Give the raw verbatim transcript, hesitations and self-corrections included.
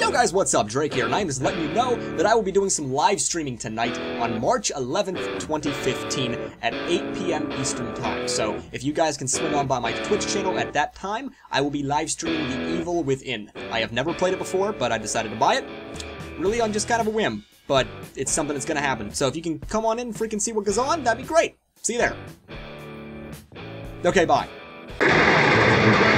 Yo guys, what's up? Draykke here, and I'm just letting you know that I will be doing some live streaming tonight on March eleventh, twenty fifteen at eight p m Eastern Time. So if you guys can swing on by my Twitch channel at that time, I will be live streaming The Evil Within. I have never played it before, but I decided to buy it. Really on just kind of a whim, but it's something that's gonna happen. So if you can come on in and freaking see what goes on, that'd be great. See you there. Okay, bye.